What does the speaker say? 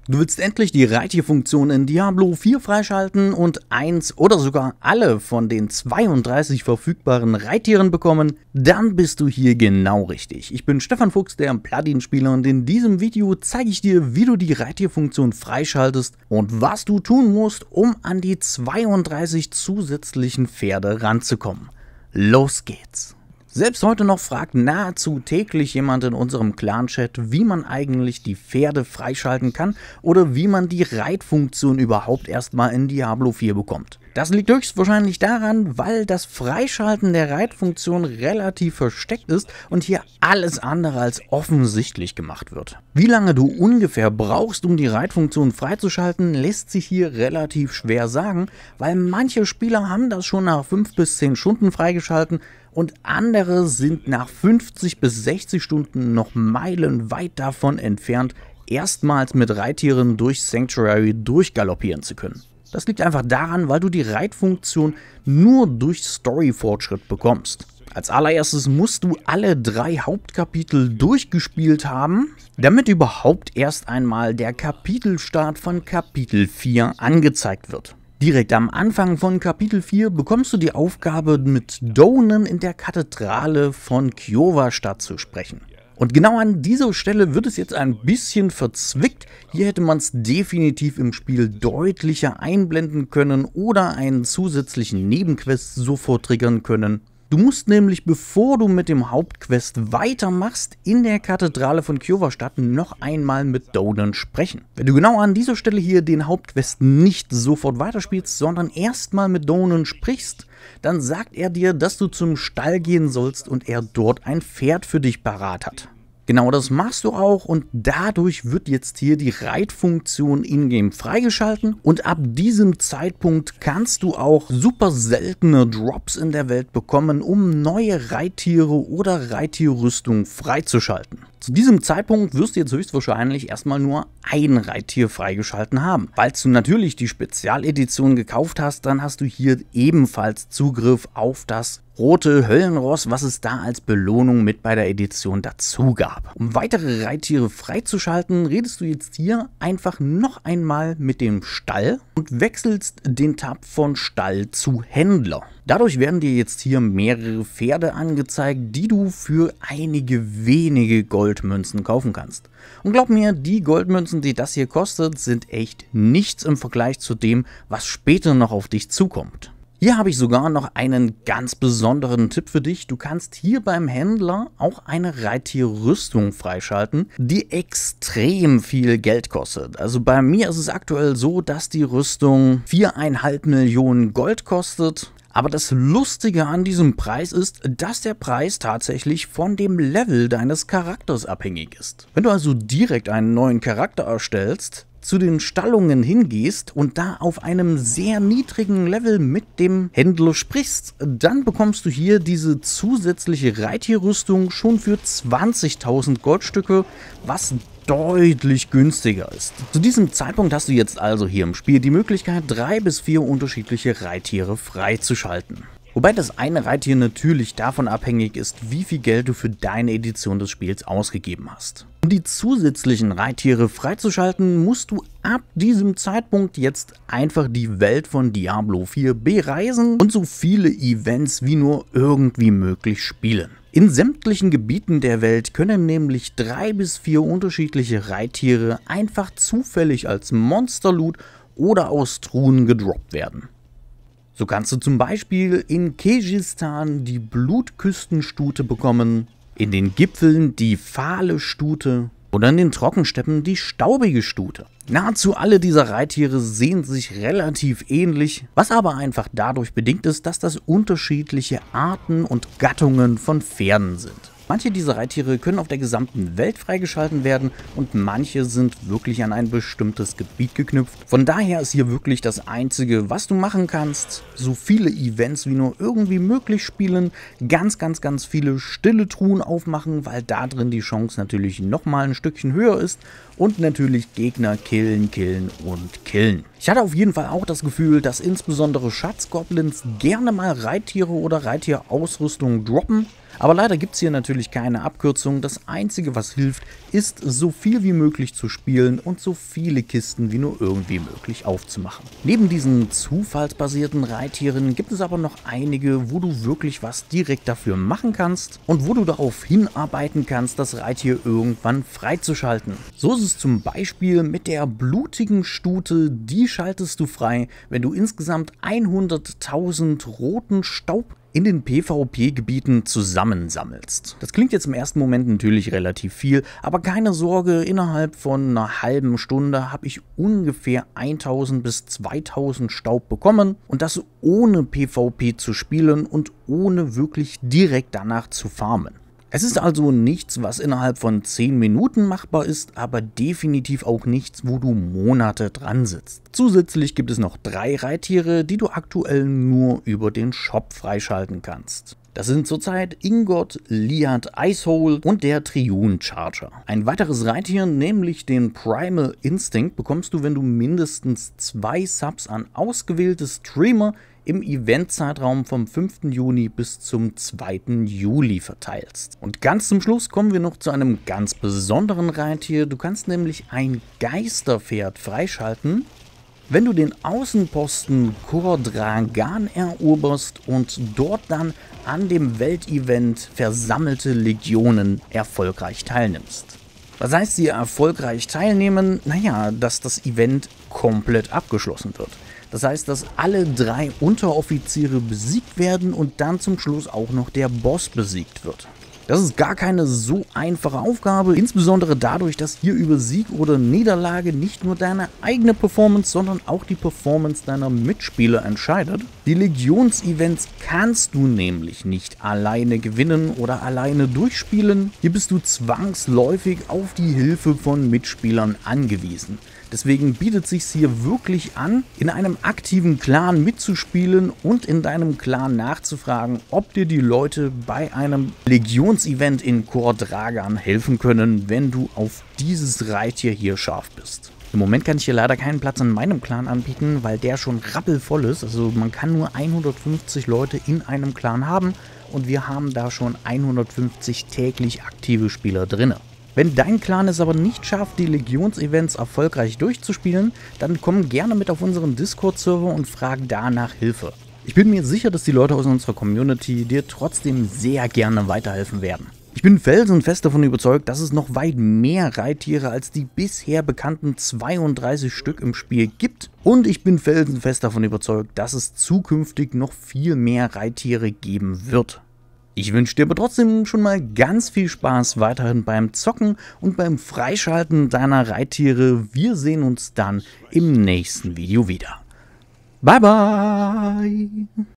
Du willst endlich die Reittierfunktion in Diablo 4 freischalten und eins oder sogar alle von den 32 verfügbaren Reittieren bekommen? Dann bist du hier genau richtig. Ich bin Stefan Fuchs, der Platin-Spieler, und in diesem Video zeige ich dir, wie du die Reittierfunktion freischaltest und was du tun musst, um an die 32 zusätzlichen Pferde ranzukommen. Los geht's! Selbst heute noch fragt nahezu täglich jemand in unserem Clan-Chat, wie man eigentlich die Pferde freischalten kann oder wie man die Reitfunktion überhaupt erstmal in Diablo 4 bekommt. Das liegt höchstwahrscheinlich daran, weil das Freischalten der Reitfunktion relativ versteckt ist und hier alles andere als offensichtlich gemacht wird. Wie lange du ungefähr brauchst, um die Reitfunktion freizuschalten, lässt sich hier relativ schwer sagen, weil manche Spieler haben das schon nach 5 bis 10 Stunden freigeschalten und andere sind nach 50 bis 60 Stunden noch meilenweit davon entfernt, erstmals mit Reittieren durch Sanctuary durchgaloppieren zu können. Das liegt einfach daran, weil du die Reitfunktion nur durch Story-Fortschritt bekommst. Als allererstes musst du alle 3 Hauptkapitel durchgespielt haben, damit überhaupt erst einmal der Kapitelstart von Kapitel 4 angezeigt wird. Direkt am Anfang von Kapitel 4 bekommst du die Aufgabe, mit Donan in der Kathedrale von Kiowa-Stadt zu sprechen. Und genau an dieser Stelle wird es jetzt ein bisschen verzwickt. Hier hätte man es definitiv im Spiel deutlicher einblenden können oder einen zusätzlichen Nebenquest sofort triggern können. Du musst nämlich, bevor du mit dem Hauptquest weitermachst, in der Kathedrale von Kiowa-Stadt noch einmal mit Donan sprechen. Wenn du genau an dieser Stelle hier den Hauptquest nicht sofort weiterspielst, sondern erstmal mit Donan sprichst, dann sagt er dir, dass du zum Stall gehen sollst und er dort ein Pferd für dich parat hat. Genau das machst du auch und dadurch wird jetzt hier die Reitfunktion in-game freigeschalten und ab diesem Zeitpunkt kannst du auch super seltene Drops in der Welt bekommen, um neue Reittiere oder Reittierrüstung freizuschalten. Zu diesem Zeitpunkt wirst du jetzt höchstwahrscheinlich erstmal nur ein Reittier freigeschalten haben. Falls du natürlich die Spezialedition gekauft hast, dann hast du hier ebenfalls Zugriff auf das rote Höllenross, was es da als Belohnung mit bei der Edition dazu gab. Um weitere Reittiere freizuschalten, redest du jetzt hier einfach noch einmal mit dem Stall und wechselst den Tab von Stall zu Händler. Dadurch werden dir jetzt hier mehrere Pferde angezeigt, die du für einige wenige Goldmünzen kaufen kannst. Und glaub mir, die Goldmünzen, die das hier kostet, sind echt nichts im Vergleich zu dem, was später noch auf dich zukommt. Hier habe ich sogar noch einen ganz besonderen Tipp für dich. Du kannst hier beim Händler auch eine Reittierrüstung freischalten, die extrem viel Geld kostet. Also bei mir ist es aktuell so, dass die Rüstung 4,5 Millionen Gold kostet. Aber das Lustige an diesem Preis ist, dass der Preis tatsächlich von dem Level deines Charakters abhängig ist. Wenn du also direkt einen neuen Charakter erstellst, zu den Stallungen hingehst und da auf einem sehr niedrigen Level mit dem Händler sprichst, dann bekommst du hier diese zusätzliche Reittierrüstung schon für 20.000 Goldstücke, was deutlich günstiger ist. Zu diesem Zeitpunkt hast du jetzt also hier im Spiel die Möglichkeit, 3 bis 4 unterschiedliche Reittiere freizuschalten. Wobei das eine Reittier natürlich davon abhängig ist, wie viel Geld du für deine Edition des Spiels ausgegeben hast. Um die zusätzlichen Reittiere freizuschalten, musst du ab diesem Zeitpunkt jetzt einfach die Welt von Diablo 4 bereisen und so viele Events wie nur irgendwie möglich spielen. In sämtlichen Gebieten der Welt können nämlich 3 bis 4 unterschiedliche Reittiere einfach zufällig als Monsterloot oder aus Truhen gedroppt werden. So kannst du zum Beispiel in Kirgisistan die Blutküstenstute bekommen, in den Gipfeln die fahle Stute oder in den Trockensteppen die staubige Stute. Nahezu alle dieser Reittiere sehen sich relativ ähnlich, was aber einfach dadurch bedingt ist, dass das unterschiedliche Arten und Gattungen von Pferden sind. Manche dieser Reittiere können auf der gesamten Welt freigeschalten werden und manche sind wirklich an ein bestimmtes Gebiet geknüpft. Von daher ist hier wirklich das Einzige, was du machen kannst, so viele Events wie nur irgendwie möglich spielen, ganz viele stille Truhen aufmachen, weil da drin die Chance natürlich nochmal ein Stückchen höher ist und natürlich Gegner killen. Ich hatte auf jeden Fall auch das Gefühl, dass insbesondere Schatzgoblins gerne mal Reittiere oder Reittierausrüstung droppen. Aber leider gibt es hier natürlich keine Abkürzung. Das Einzige, was hilft, ist, so viel wie möglich zu spielen und so viele Kisten wie nur irgendwie möglich aufzumachen. Neben diesen zufallsbasierten Reittieren gibt es aber noch einige, wo du wirklich was direkt dafür machen kannst und wo du darauf hinarbeiten kannst, das Reittier irgendwann freizuschalten. So ist es zum Beispiel mit der blutigen Stute, die schaltest du frei, wenn du insgesamt 100.000 roten Staub in den PvP-Gebieten zusammensammelst. Das klingt jetzt im ersten Moment natürlich relativ viel, aber keine Sorge, innerhalb von einer halben Stunde habe ich ungefähr 1000 bis 2000 Staub bekommen und das ohne PvP zu spielen und ohne wirklich direkt danach zu farmen. Es ist also nichts, was innerhalb von 10 Minuten machbar ist, aber definitiv auch nichts, wo du Monate dran sitzt. Zusätzlich gibt es noch 3 Reittiere, die du aktuell nur über den Shop freischalten kannst. Das sind zurzeit Ingot, Liat Icehole und der Triune Charger. Ein weiteres Reittier, nämlich den Primal Instinct, bekommst du, wenn du mindestens 2 Subs an ausgewählte Streamer im Eventzeitraum vom 5. Juni bis zum 2. Juli verteilst. Und ganz zum Schluss kommen wir noch zu einem ganz besonderen Reittier. Du kannst nämlich ein Geisterpferd freischalten, wenn du den Außenposten Khor Dragan eroberst und dort dann an dem Weltevent Versammelte Legionen erfolgreich teilnimmst. Was heißt hier erfolgreich teilnehmen? Naja, dass das Event komplett abgeschlossen wird. Das heißt, dass alle 3 Unteroffiziere besiegt werden und dann zum Schluss auch noch der Boss besiegt wird. Das ist gar keine so einfache Aufgabe, insbesondere dadurch, dass hier über Sieg oder Niederlage nicht nur deine eigene Performance, sondern auch die Performance deiner Mitspieler entscheidet. Die Legions-Events kannst du nämlich nicht alleine gewinnen oder alleine durchspielen. Hier bist du zwangsläufig auf die Hilfe von Mitspielern angewiesen. Deswegen bietet es sich hier wirklich an, in einem aktiven Clan mitzuspielen und in deinem Clan nachzufragen, ob dir die Leute bei einem Legions-Event in Khor Dragan helfen können, wenn du auf dieses Reittier hier scharf bist. Im Moment kann ich hier leider keinen Platz in meinem Clan anbieten, weil der schon rappelvoll ist. Also man kann nur 150 Leute in einem Clan haben und wir haben da schon 150 täglich aktive Spieler drin. Wenn dein Clan es aber nicht schafft, die Legions-Events erfolgreich durchzuspielen, dann komm gerne mit auf unseren Discord-Server und frag da nach Hilfe. Ich bin mir sicher, dass die Leute aus unserer Community dir trotzdem sehr gerne weiterhelfen werden. Ich bin felsenfest davon überzeugt, dass es noch weit mehr Reittiere als die bisher bekannten 32 Stück im Spiel gibt. Und ich bin felsenfest davon überzeugt, dass es zukünftig noch viel mehr Reittiere geben wird. Ich wünsche dir aber trotzdem schon mal ganz viel Spaß weiterhin beim Zocken und beim Freischalten deiner Reittiere. Wir sehen uns dann im nächsten Video wieder. Bye bye!